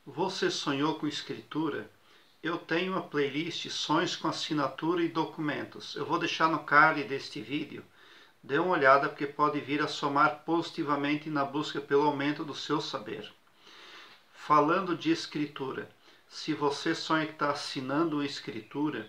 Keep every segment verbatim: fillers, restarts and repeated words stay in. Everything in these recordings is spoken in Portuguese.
Você sonhou com escritura? Eu tenho uma playlist Sonhos com Assinatura e Documentos. Eu vou deixar no card deste vídeo. Dê uma olhada porque pode vir a somar positivamente na busca pelo aumento do seu saber. Falando de escritura, se você sonha que está assinando uma escritura,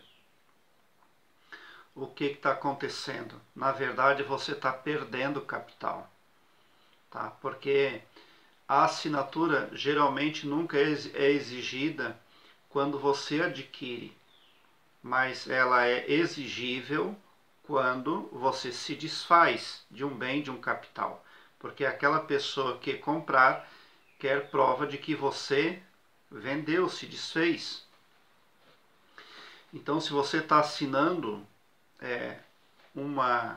o que está acontecendo? Na verdade, você está perdendo capital, tá? Porque a assinatura geralmente nunca é exigida quando você adquire, mas ela é exigível quando você se desfaz de um bem, de um capital, porque aquela pessoa que comprar quer prova de que você vendeu, se desfez. Então, se você está assinando é, uma,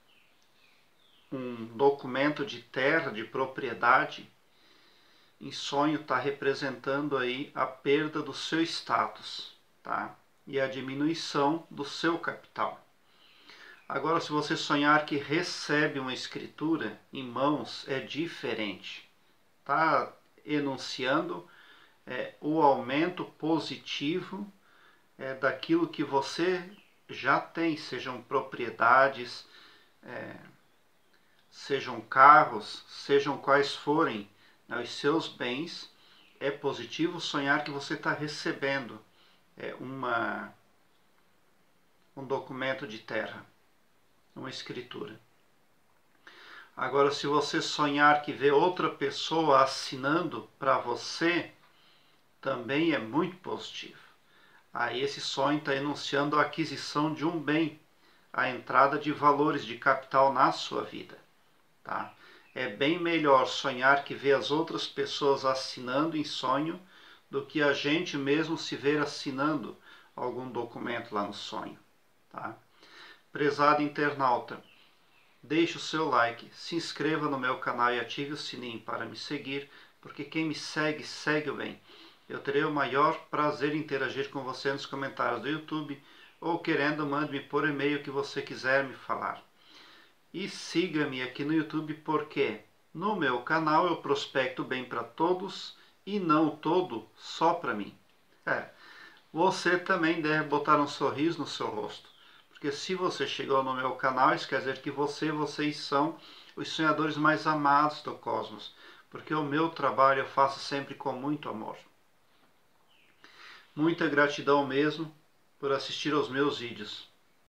um documento de terra, de propriedade, em sonho está representando aí a perda do seu status, tá? E a diminuição do seu capital. Agora, se você sonhar que recebe uma escritura em mãos, é diferente. Está enunciando é, o aumento positivo é, daquilo que você já tem, sejam propriedades, é, sejam carros, sejam quais forem, né, os seus bens. É positivo sonhar que você está recebendo é, uma, um documento de terra, uma escritura. Agora, se você sonhar que vê outra pessoa assinando para você, também é muito positivo. Aí esse sonho está enunciando a aquisição de um bem, a entrada de valores de capital na sua vida, tá? É bem melhor sonhar que vê as outras pessoas assinando em sonho do que a gente mesmo se ver assinando algum documento lá no sonho, tá? Prezado internauta, deixe o seu like, se inscreva no meu canal e ative o sininho para me seguir, porque quem me segue, segue o bem. Eu terei o maior prazer em interagir com você nos comentários do YouTube, ou querendo, mande-me por e-mail o que você quiser me falar. E siga-me aqui no YouTube porque no meu canal eu prospecto bem para todos e não todo só para mim. É, você também deve botar um sorriso no seu rosto, porque se você chegou no meu canal, isso quer dizer que você, vocês são os sonhadores mais amados do cosmos, porque o meu trabalho eu faço sempre com muito amor. Muita gratidão mesmo por assistir aos meus vídeos.